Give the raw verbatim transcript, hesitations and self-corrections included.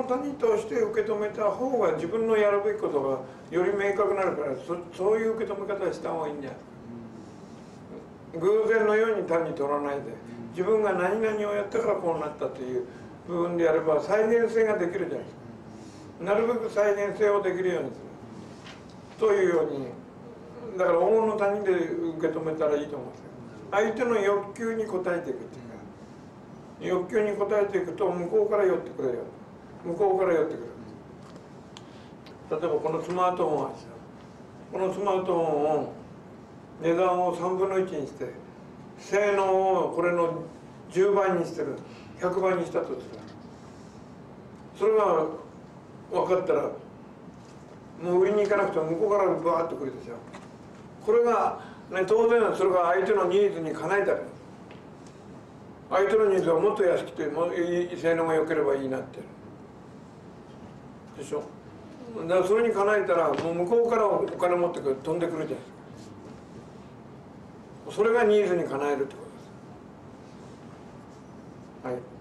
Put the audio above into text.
他人として受け止めた方が自分のやるべきことがより明確になるから、 そ, そういう受け止め方をした方がいいんじゃない。偶然のように単に取らないで、自分が何々をやったからこうなったという部分でやれば再現性ができるじゃないですか。なるべく再現性をできるようにするというように、だから大物他人で受け止めたらいいと思うんですよ。相手の欲求に応えていくっていうか、欲求に応えていくと向こうから寄ってくれよ、向こうから寄ってくる。例えばこのスマートフォンはですよ、このスマートフォンを値段をさんぶんのいちにして性能をこれのじゅうばいにしてる、ひゃくばいにしたとする。それが分かったらもう売りに行かなくても向こうからバーッと来るでしょ。これが、ね、当然それが相手のニーズにかなえたら、相手のニーズはもっと安くてもいい性能が良ければいいなってでしょ。だからそれにかなえたらもう向こうからお金持ってくる、飛んでくるじゃないですか。それがニーズにかなえるってことです。はい。